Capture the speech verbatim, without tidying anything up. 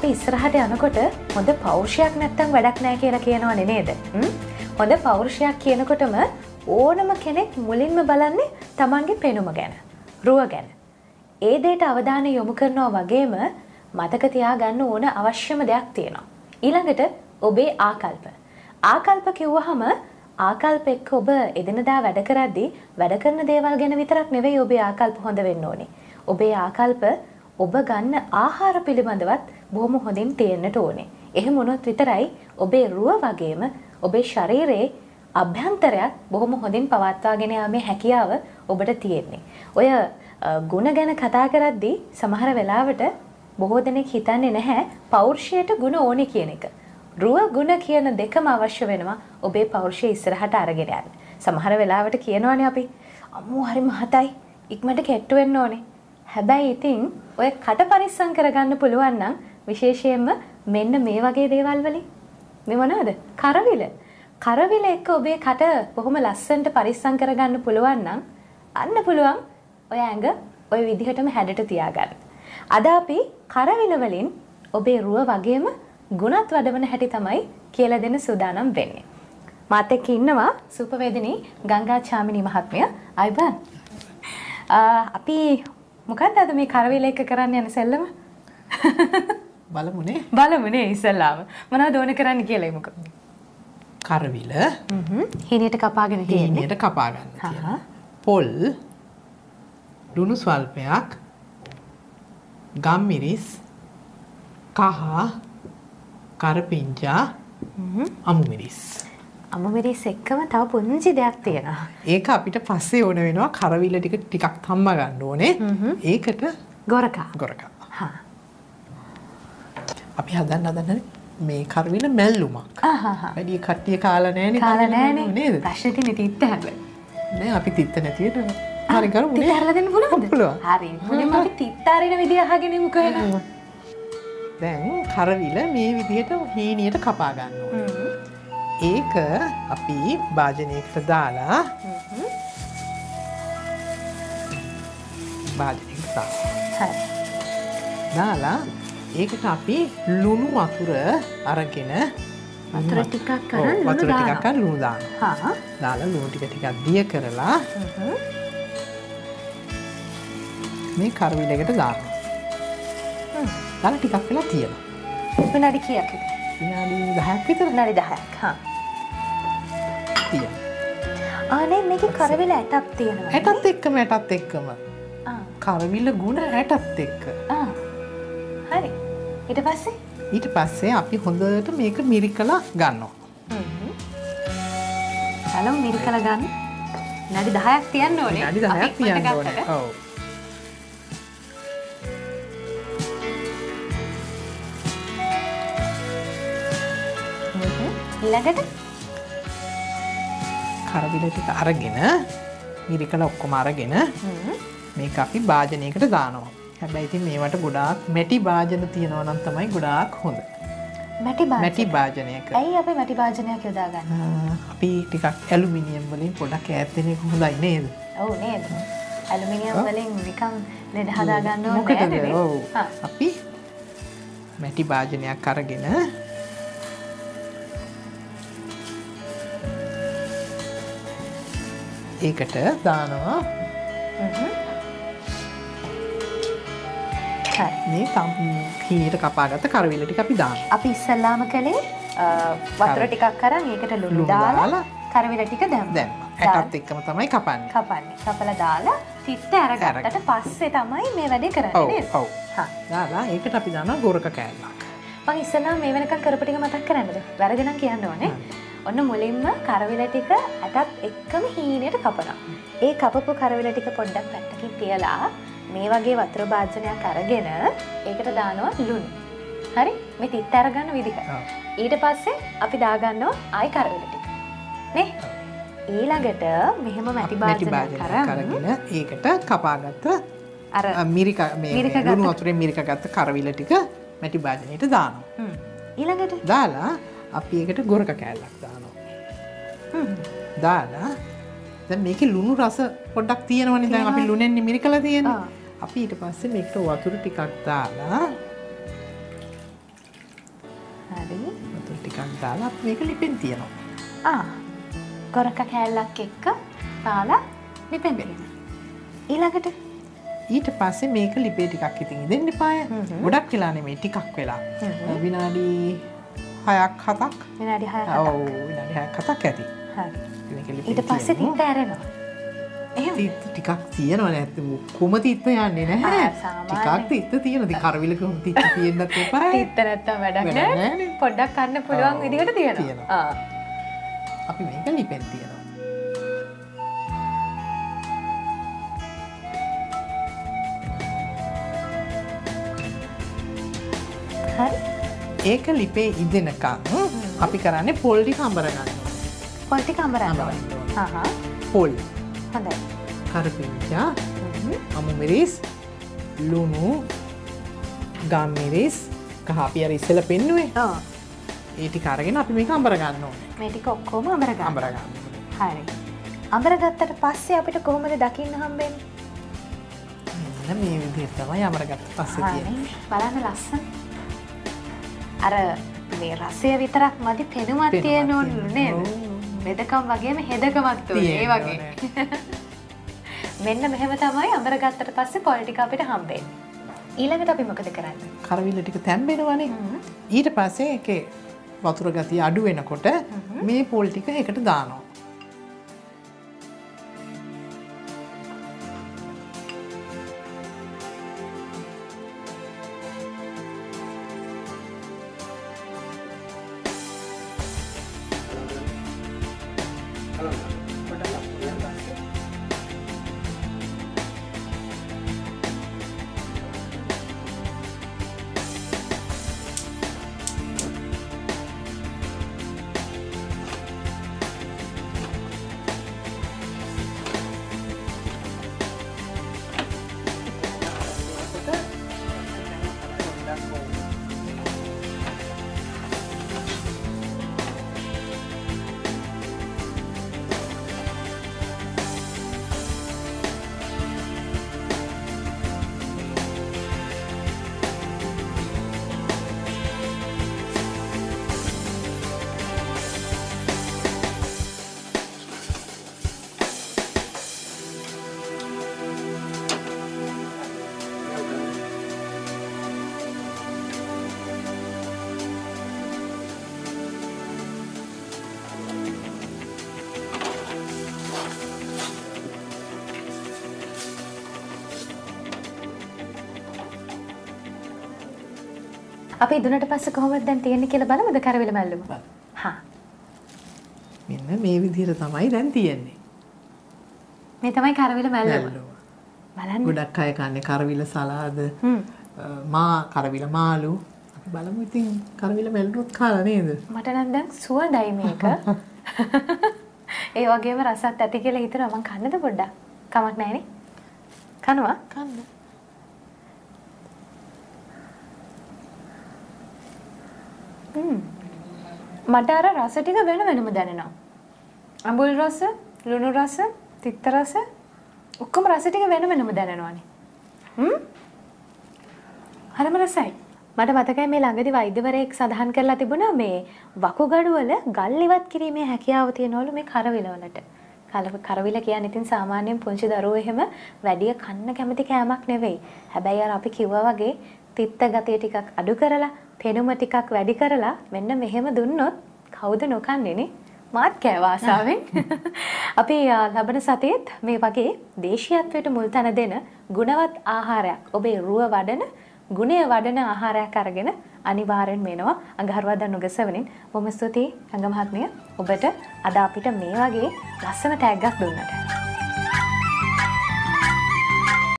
අපි ඉස්සරහට යනකොට හොඳ පෞරුෂයක් නැත්තම් වැඩක් නැහැ කියලා කියනවනේ නේද? හොඳ පෞරුෂයක් කියනකොටම ඕනම කෙනෙක් මුලින්ම බලන්නේ Tamanගේ පෙනුම ගැන, රුව ගැන. ඒ දෙයට අවධානය යොමු කරනවා වගේම මතක තියාගන්න ඕන අවශ්‍යම දෙයක් තියෙනවා. ඊළඟට ඔබේ ආකල්ප. ආකල්ප කිව්වහම ආකල්ප එක්ක ඔබ එදිනදා වැඩ කරද්දී වැඩ කරන දේවල් ගැන විතරක් නෙවෙයි ඔබේ ආකල්ප හොඳ වෙන්න ඕනේ. ඔබේ ආකල්ප ඔබ ගන්න ආහාර පිළිබඳවත් බොහොම හොඳින් තියෙන්නට ඕනේ. එහෙම වුණොත් විතරයි ඔබේ රුව වගේම ඔබේ ශරීරයේ අභ්‍යන්තරයත් බොහොම හොඳින් පවත්වාගෙන යාමේ හැකියාව ඔබට තියෙන්නේ. ඔය ගුණ ගැන කතා කරද්දී සමහර වෙලාවට බොහෝ දෙනෙක් හිතන්නේ නැහැ පෞරුෂයට ගුණ ඕනේ කියන එක. රුව ගුණ කියන දෙකම අවශ්‍ය වෙනවා ඔබේ පෞරුෂය ඉස්සරහට අරගෙන යන්න. සමහර වෙලාවට කියනවානේ අපි අම්මෝ හරි මහතයි ඉක්මනට කෙට්ටු වෙන්න ඕනේ. හැබැයි ඉතින් ඔය කට පරිස්සම් කරගන්න පුළුවන් නම් විශේෂයෙන්ම මෙන්න මේ වගේ දේවල් වලින් මේ මොනවාද? කරවිල. කරවිල එක්ක ඔබේ කට බොහොම ලස්සනට පරිස්සම් කරගන්න පුළුවන් නම් අන්න පුළුවන් ඔය ඇඟ ඔය විදිහටම හැඩට තියාගන්න. අද අපි කරවිල වලින් ඔබේ රුව වගේම ගුණත් වඩවන හැටි තමයි කියලා දෙන්න සූදානම් වෙන්නේ. මාත් එක්ක ඉන්නවා සූපවේදිනී ගංගා චාමිනී මහත්මිය. අයබන්. අපි මොකක්ද අද මේ කරවිල එක කරන්න යන සෙල්ලම? බලමුනේ. බලමුනේ ඉස්සල්ලාම. මොනවද ඕන කරන්න කියලා එමුකෝ. කරවිල හ්ම් හීනියට කපාගෙන තියෙන්නේ. හීනියට කපා ගන්න තියෙනවා. පොල් ලුණු ස්වල්පයක් ගම්මිරිස් කහ කරපිංචා අමුමිරිස්. අමුමිරිස් එක්කම තව පුංචි දෙයක් තියෙනවා. ඒක අපිට පස්සේ ඕන වෙනවා කරවිල ටික ටිකක් තම්ම ගන්න ඕනේ. ඒකට ගොරකා. ගොරකා. හා. අපි හදන්න හදන්න මේ කරවිල මැල්ලුමක්. ආහා. වැඩි කට්ටිය කාලා නැහනේ. කාලා නැහනේ නේද? ප්‍රශ්නේ තියෙන්නේ තිත්ත හැබැයි. නෑ අපි තිත්ත නැතිවට හරි කරමු නේ. තිත්ත හරලා දෙන්න පුළුවන්ද? පුළුවන්. හරි. මුලින්ම අපි තිත්ත අරින විදිය අහගෙන ඉමු කොහෙද? දැන් කරවිල මේ විදිහට හීනියට කපා ගන්න ඕනේ. ඒක අපි භාජනයකට දාලා භාජනයකට දාලා හරි. දාලා ඒකට අපි ලුණු වතුර අරගෙන වතුර ටිකක් අරන් ලුණු වතුර දානවා. ටිකක් අරන් ලුණු දානවා. හා. දාලා ලුණු ටික ටිකක් දිය කරලා මේ කරවිල එකට දානවා. දාලා ටිකක් වෙලා තියනවා. විනාඩි කීයක්? විනාඩි දහයක් විතර. විනාඩි දහයක්. හා. තියනවා. ආනේ මේකේ කරවිල ඇටක් තියෙනවා. ඇටත් එක්කම ඇටත් එක්කම. ආ. කරවිල ගුණ ඇටත් එක්ක. ආ. හරි. ඊට පස්සේ ඊට පස්සේ අපි හොඳට මේක මිරිකලා ගන්නවා. හ්ම්. බලමු මිරිකලා ගන්න. විනාඩි දහයක් තියන්න ඕනේ. විනාඩි දහයක් තියන්න ඕනේ. ඔව්. ඊළඟට කරවිල ටික අරගෙන මිරිකලා ඔක්කොම අරගෙන මේක අපි භාජනයකට දානවා. හැබැයි ඉතින් මේවට ගොඩාක් මැටි භාජන තියනවා නම් තමයි ගොඩාක් හොඳ. මැටි භාජන. මැටි භාජනයක. ඇයි අපි මැටි භාජනයක් යොදාගන්නේ? අපි ටිකක් ඇලුමිනියම් වලින් පොඩක් ඈත් වෙන එක හොඳයි නේද? ඔව් නේද? ඇලුමිනියම් වලින් නිකන් ලෙඩ හදා ගන්න ඕනේ මොකටද? නේද? ඔව්. අපි මැටි භාජනයක් අරගෙන ඒකට දානවා මේ හීනියට කපාගත්ත කරවිල ටික අපි දානවා. අපි ඉස්සල්ලාම කළේ වතුර ටිකක් අරන් ඒකට ලුණු දාලා කරවිල ටික දැම්මා. දැම්මා. ඇටත් එක්කම තමයි කපන්නේ. කපන්නේ. කපලා දාලා තිත්ත අරගත්තට පස්සේ තමයි මේ වැඩේ කරන්නේ නේද? ඔව්. හා. දාලා ඒකට අපි දානවා ගොරක කෑල්ලක්. මම ඉස්සල්ලාම මේ වෙනකන් කරපු ටික මතක් කරන්නද? වැරදි නම් කියන්න ඕනේ. ඔන්න මුලින්ම කරවිල ටික ඇටත් එක්කම හීනෙට කපනවා. ඒ කපපු කරවිල ටික පොඩ්ඩක් පැත්තකින් තියලා මේ වගේ වතුර භාජනයක් අරගෙන ඒකට දානවා ලුණු. හරි? මේ තිත්ත අරගන්න විදිහ. ඊට පස්සේ අපි දාගන්නවා ආයි කරවිල ටික. නේ? ඊළඟට මෙහෙම මැටි භාජනයක් අරගෙන ඒකට කපාගත්ත අර මිරික මේ ලුණු වතුරෙන් මිරික ගත්ත කරවිල ටික මැටි භාජනයට දානවා. හ්ම්. ඊළඟට දාලා අපි ඒකට ගොරක කෑල්ලක් දානවා. හ්ම්. දාලා දැන් මේකේ ලුණු රස පොඩ්ඩක් තියෙනවනේ. දැන් අපි ලුණෙන් මිරිකලා තියෙන්නේ. අපි ඊට පස්සේ මේකට වතුර ටිකක් දාලා වතුර ටිකක් දාලා අපි මේක ලිපෙන් තියනවා. ආ. කොරක කෑල්ලක් එක්ක දාලා ලිපෙන් තියනවා. ඊළඟට ඊට පස්සේ මේක ලිපේ ටිකක් ඉතින් ඉදෙන්න එපාය. ගොඩක් වෙලා නෙමෙයි ටිකක් වෙලා. විනාඩි හයක් හතක්. විනාඩි හයක් හතක්. ඔව් විනාඩි හයක් හතක් ඇති. හරි. මේක ලිපේ ඊට පස්සේ තිත්ත ඇරෙනවා. එහෙම තිත්ත ටිකක් තියෙනවා නැත්නම් කොම තිත්ත යන්නේ නැහැ. ටිකක් තිත්ත තියෙනවා. ඉතින් කරවිලක කොහොම තිත්ත තියෙන්නත් එපායි. තිත්ත නැත්තම් වැඩක් නැහැ. පොඩ්ඩක් කන්න පුළුවන් විදිහට තියෙනවා. ආ. අපි මේක ලිපෙන් තියනවා. හරි. ඒක ලිපේ ඉදෙනකන් අපි කරන්නේ පොල් ටික අඹර ගන්නවා. පොල් ටික අඹරනවා. හා හා. පොල්. හොඳයි. කරපිංචා, අමු මිරිස්, ලුණු, ගම් මිරිස්, කහ අපි අර ඉස්සෙල්ලා පෙන්නුවේ. ඔව්. ඒ ටික අරගෙන අපි මේක අඹර ගන්න ඕනේ. මේ ටික ඔක්කොම අඹර ගන්න. අඹර ගන්න. හරි. අඹර ගත්තට පස්සේ අපිට කොහොමද දකින්න හම්බෙන්නේ? මෙන්න මේ විදිහට තමයි අඹර ගත්ත පස්සේ තියෙන්නේ. බලන්න ලස්සන. අර මේ රසය විතරක් මදි පෙනුමක් තියෙන ඕනු නේද? වෙදකම් වගේම හෙදකමක් තියෙන. ඒ වගේ. මෙන්න මෙහෙම තමයි අඹර ගත්තට පස්සේ පොල් ටික අපිට හම්බෙන්නේ. ඊළඟට අපි මොකද කරන්නේ? කරවිල ටික තැම්බෙනවනේ. ඊට පස්සේ ඒකේ වතුර ගතිය අඩු වෙනකොට මේ පොල් ටික ඒකට දානවා. අපි ඉදුණට පස්සේ කොහොමද දැන් තියෙන්නේ කියලා බලමුද කරවිල මැල්ලුම? හා. මෙන්න මේ විදිහට තමයි දැන් තියෙන්නේ. මේ තමයි කරවිල මැල්ලුම. බලන්න. ගොඩක් අය කන්නේ කරවිල සලාද. මා කරවිල මාළු. අපි බලමු ඉතින් කරවිල මැල්ලුත් කාලා නේද? මට නම් දැන් සුවඳයි මේක. ඒ වගේම රසත් ඇති කියලා හිතනවා මං කන්නද පොඩ්ඩක්? කමක් නැහැනේ. කනවා? කන්න. මට අර රස ටික වෙන වෙනම දැනෙනවා. අඹුල් රස, ලුණු රස, තිත්ත රස ඔක්කොම රස ටික වෙන වෙනම දැනෙනවානේ. හ්ම්? හරිම රසයි. මට මතකයි මේ ළඟදී වෛද්‍යවරයෙක් සඳහන් කරලා තිබුණා මේ වකුගඩු වල ගල් ඉවත් කිරීමේ හැකියාව තියෙනවලු මේ කරවිල වලට. කරවිල කියන්නේ ඉතින් සාමාන්‍යයෙන් පුංචි දරුවෝ එහෙම වැඩි කන්න කැමති කෑමක් නෙවෙයි. හැබැයි අර අපි කිව්වා වගේ තිත්ත ගතිය ටිකක් අඩු කරලා පෙනුම ටිකක් වැඩි කරලා මෙන්න මෙහෙම දුන්නොත් කවුද නොකන්නේ නේ? මාත් කෑවා ආසාවෙන්. අපි ලබන සතියේත් මේ වගේ දේශීයත්වයට මුල් තැන දෙන ගුණවත් ආහාරයක් ඔබේ රුව වඩන ගුණය වඩන ආහාරයක් අරගෙන අනිවාර්යෙන් මේනවා අඟහරුවාදා නුගසවණින්. බොහොම ස්තුතියි රංග මහත්මිය ඔබට අද අපිට මේ වගේ ලස්සන ටැග්ගක් දුන්නට.